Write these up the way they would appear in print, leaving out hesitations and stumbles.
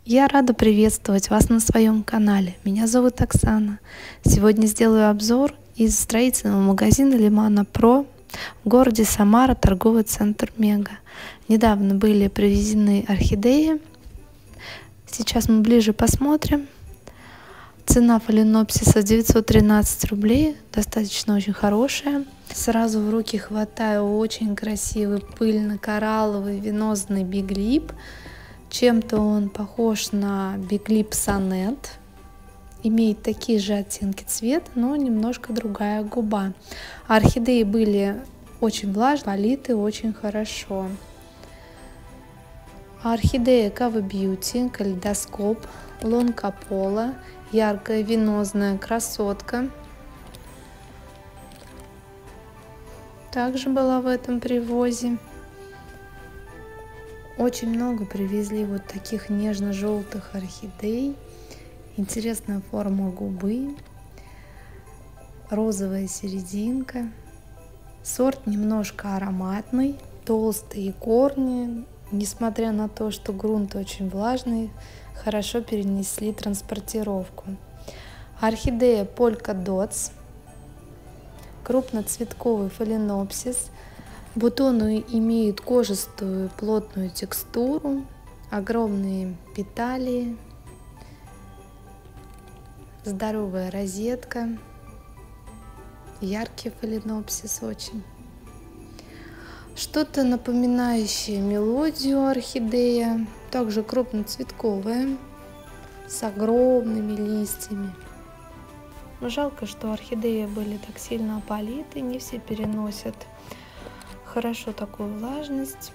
Я рада приветствовать вас на своем канале. Меня зовут Оксана. Сегодня сделаю обзор из строительного магазина Лимана Про в городе Самара, торговый центр Мега. Недавно были привезены орхидеи. Сейчас мы ближе посмотрим. Цена фаленопсиса 913 рублей, достаточно очень хорошая. Сразу в руки хватаю очень красивый пыльно-коралловый венозный биглип. Чем-то он похож на биглип сонет. Имеет такие же оттенки цвета, но немножко другая губа. Орхидеи были очень влажные, политы очень хорошо. Орхидея Кава Бьюти, калейдоскоп, лонка пола, яркая венозная красотка. Также была в этом привозе. Очень много привезли вот таких нежно-желтых орхидей. Интересная форма губы. Розовая серединка. Сорт немножко ароматный. Толстые корни. Несмотря на то, что грунт очень влажный, хорошо перенесли транспортировку. Орхидея Polka Dots. Крупноцветковый фаленопсис. Бутоны имеют кожистую плотную текстуру, огромные петалии, здоровая розетка, яркий фаленопсис очень. Что-то напоминающее мелодию орхидея, также крупноцветковая, с огромными листьями. Жалко, что орхидеи были так сильно политы, не все переносят хорошо такую влажность.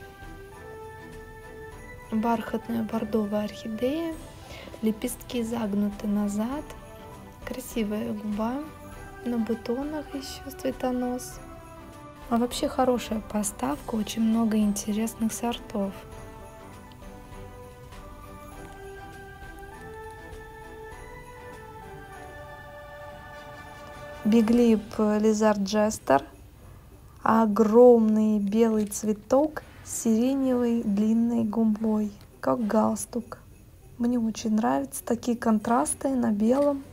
Бархатная бордовая орхидея, лепестки загнуты назад, красивая губа, на бутонах еще цветонос. А вообще хорошая поставка, очень много интересных сортов. Биглип Lizard Jester. Огромный белый цветок с сиреневой длинной губой, как галстук. Мне очень нравятся такие контрасты на белом.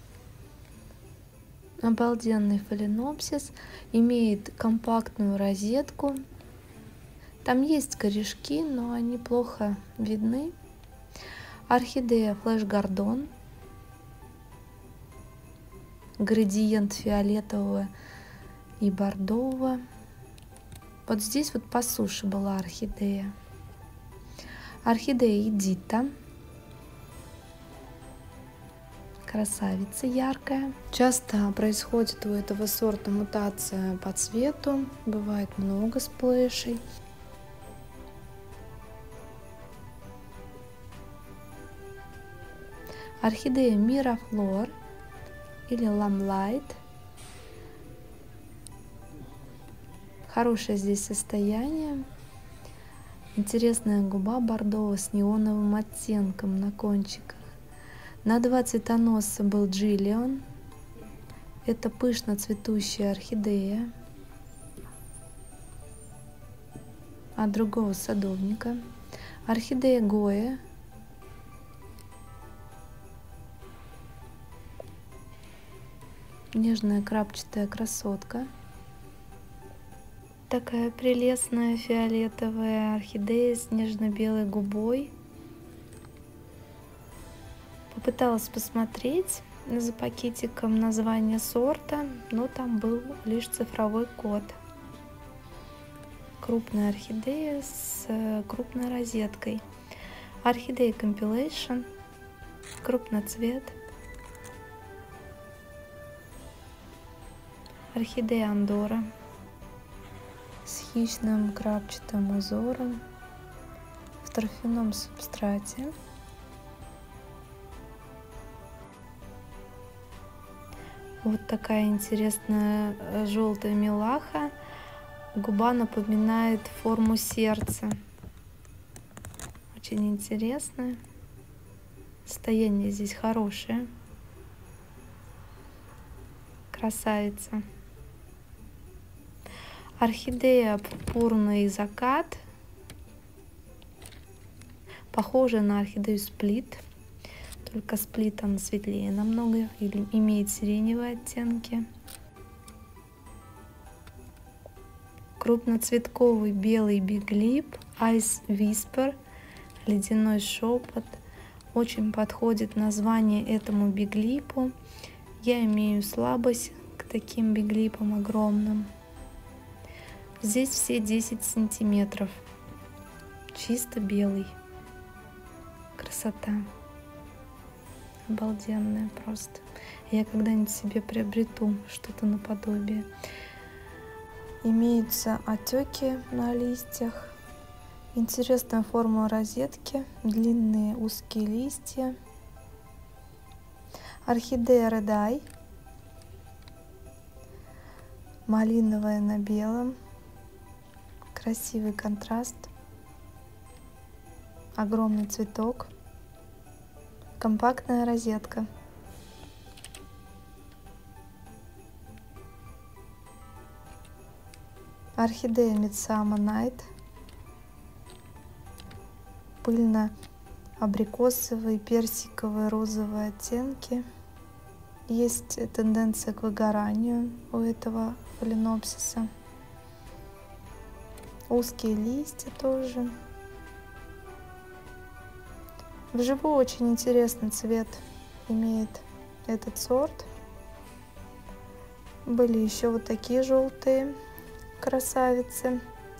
Обалденный фаленопсис, имеет компактную розетку. Там есть корешки, но они плохо видны. Орхидея Flash Gordon. Градиент фиолетового и бордового. Вот здесь вот по суше была орхидея. Орхидея Эдита. Красавица яркая. Часто происходит у этого сорта мутация по цвету. Бывает много сплэшей. Орхидея Мирафлор или Lamlight. Хорошее здесь состояние. Интересная губа бордовая с неоновым оттенком на кончиках. На 2 цветоноса был Джиллион. Это пышно цветущая орхидея от другого садовника. Орхидея Гоя. Нежная крапчатая красотка. Такая прелестная фиолетовая орхидея с нежно-белой губой. Попыталась посмотреть за пакетиком название сорта, но там был лишь цифровой код. Крупная орхидея с крупной розеткой. Орхидея Compilation. Крупноцвет. Орхидея Андора. С хищным крапчатым узором в торфяном субстрате. Вот такая интересная желтая милаха. Губа напоминает форму сердца. Очень интересная. Состояние здесь хорошее. Красавица. Орхидея Пурпурный закат. Похожа на орхидею сплит, только сплит она светлее намного, или имеет сиреневые оттенки. Крупноцветковый белый биглип, Ice Whisper, ледяной шепот. Очень подходит название этому биглипу. Я имею слабость к таким биглипам огромным. Здесь все 10 сантиметров. Чисто белый. Красота. Обалденная просто. Я когда-нибудь себе приобрету что-то наподобие. Имеются отеки на листьях. Интересная форма розетки. Длинные узкие листья. Орхидея Red Eye. Малиновая на белом. Красивый контраст. Огромный цветок. Компактная розетка. Орхидея Midsummer Night. Пыльно-абрикосовые, персиковые, розовые оттенки. Есть тенденция к выгоранию у этого фаленопсиса. Узкие листья тоже. Вживую очень интересный цвет имеет этот сорт. Были еще вот такие желтые красавицы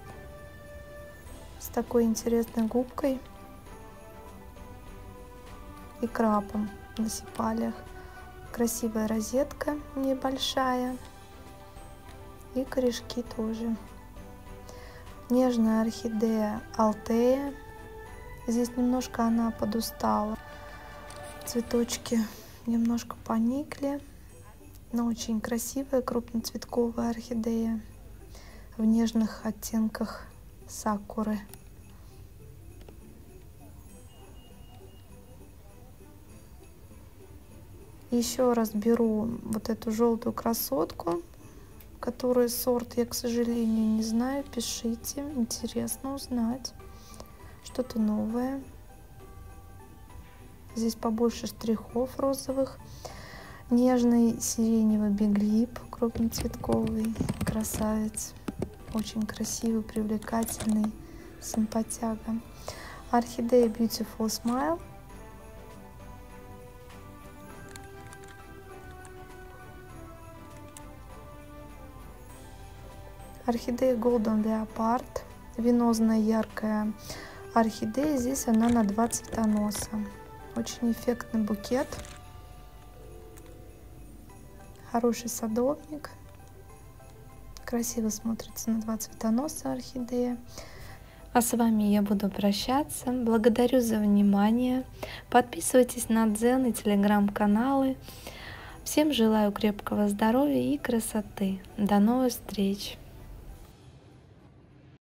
с такой интересной губкой и крапом на сепалиях. Красивая розетка небольшая и корешки тоже. Нежная орхидея Алтея. Здесь немножко она подустала. Цветочки немножко поникли. Но очень красивая крупноцветковая орхидея в нежных оттенках сакуры. Еще раз беру вот эту желтую красотку, которую сорт я, к сожалению, не знаю. Пишите, интересно узнать что-то новое. Здесь побольше штрихов розовых. Нежный сиреневый биглип, крупноцветковый, красавец. Очень красивый, привлекательный, симпатяга. Орхидея Beautiful Smile. Орхидея Golden Leopard. Венозная яркая орхидея. Здесь она на 2 цветоноса. Очень эффектный букет. Хороший садовник. Красиво смотрится на 2 цветоноса орхидея. А с вами я буду прощаться. Благодарю за внимание. Подписывайтесь на Дзен и телеграм-каналы. Всем желаю крепкого здоровья и красоты. До новых встреч!